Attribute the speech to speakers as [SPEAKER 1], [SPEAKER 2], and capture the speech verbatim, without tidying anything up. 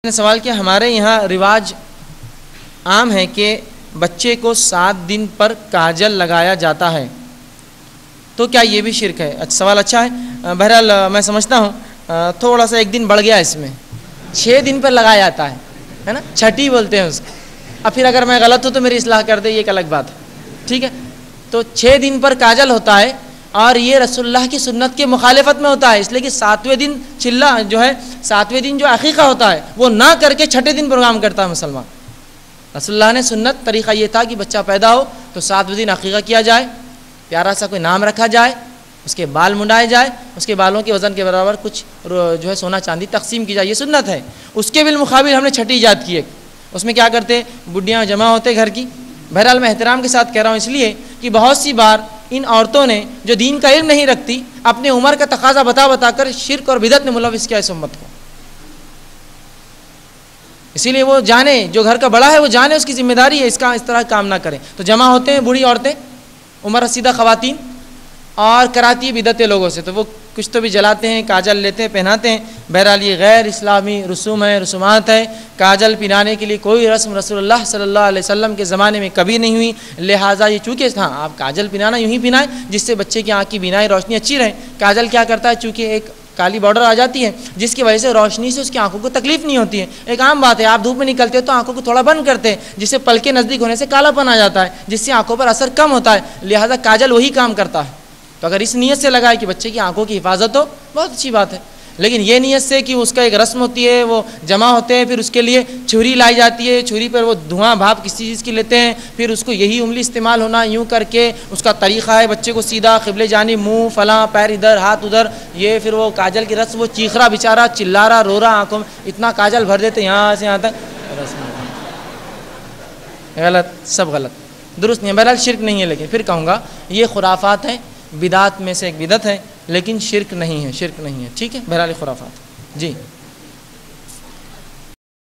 [SPEAKER 1] ने सवाल किया, हमारे यहाँ रिवाज आम है कि बच्चे को सात दिन पर काजल लगाया जाता है, तो क्या ये भी शिरक है? अच्छा, सवाल अच्छा है। बहरहाल मैं समझता हूँ थोड़ा सा एक दिन बढ़ गया इसमें, छः दिन पर लगाया जाता है है ना, छठी बोलते हैं उसको। अब फिर अगर मैं गलत हूँ तो मेरी इस्लाह कर दे, ये एक अलग बात है, ठीक है। तो छः दिन पर काजल होता है और ये रसूलुल्लाह की सुन्नत के मुखालिफत में होता है, इसलिए कि सातवें दिन चिल्ला जो है, सातवें दिन जो अकीक़ा होता है वो ना करके छठे दिन प्रोग्राम करता है मुसलमान। रसूलुल्लाह ने सुन्नत तरीक़ा ये था कि बच्चा पैदा हो तो सातवें दिन अकीक़ा किया जाए, प्यारा सा कोई नाम रखा जाए, उसके बाल मुंडाए जाए, उसके बालों के वज़न के बराबर कुछ जो है सोना चांदी तकसीम की जाए, ये सुन्नत है। उसके बिलमुकाबिल हमने छठी ईजाद की है, उसमें क्या करते, बुढ़ियाँ जमा होते घर की। बहरहाल मैं एहतराम के साथ कह रहा हूँ इसलिए कि बहुत सी बार इन औरतों ने जो दीन का इल्म नहीं रखती, अपने उम्र का तकाजा बता बता कर शिर्क और बिदअत में मुलव्विस किया इस उम्मत को। इसीलिए वो जाने, जो घर का बड़ा है वो जाने उसकी जिम्मेदारी है, इसका इस तरह काम ना करें। तो जमा होते हैं बूढ़ी औरतें, उम्र रसीदा ख़वातीन, और कराती है बिदअतें लोगों से, तो वो कुछ तो भी जलाते हैं, काजल लेते हैं, पहनाते हैं। बहरहाल ये गैर इस्लामी रसूम है, रसूमात है। काजल पिनाने के लिए कोई रस्म रसूलुल्लाह सल्लल्लाहु अलैहि वसल्लम के ज़माने में कभी नहीं हुई, लिहाजा ये चूँकि हाँ आप काजल पिनाना यूँ ही पिनाएं जिससे बच्चे की आँख की बिनाई रोशनी अच्छी रहे। काजल क्या करता है, चूँकि एक काली बॉर्डर आ जाती है जिसकी वजह से रोशनी से उसकी आंखों को तकलीफ नहीं होती है। एक आम बात है, आप धूप में निकलते हो तो आंखों को थोड़ा बंद करते हैं, जिससे पल के नज़दीक होने से कालापन आ जाता है, जिससे आंखों पर असर कम होता है। लिहाजा काजल वही काम करता है। तो अगर इस नीयत से लगाए कि बच्चे की आंखों की हिफाजत हो, बहुत अच्छी बात है। लेकिन ये नीयत से कि उसका एक रस्म होती है, वो जमा होते हैं, फिर उसके लिए छुरी लाई जाती है, छुरी पर वो धुआं भाप किसी चीज़ की लेते हैं, फिर उसको यही उंगली इस्तेमाल होना, यूँ करके उसका तरीक़ा है बच्चे को सीधा क़िबले जानिब मुँह फलां, पैर इधर, हाथ उधर, ये फिर वो काजल की रस्म, वो चीख रहा बेचारा, चिल्ला रहा, रो रहा, आँखों में इतना काजल भर देते यहाँ से यहाँ तक, रस्म गलत, सब गलत, दुरुस्त नहीं है। बहरहाल शिरक नहीं है, लेकिन फिर कहूँगा ये खुराफात हैं, बिदात में से एक बिदत है, लेकिन शिरक नहीं है, शिरक नहीं है, ठीक है। बहरहाल खुराफात जी।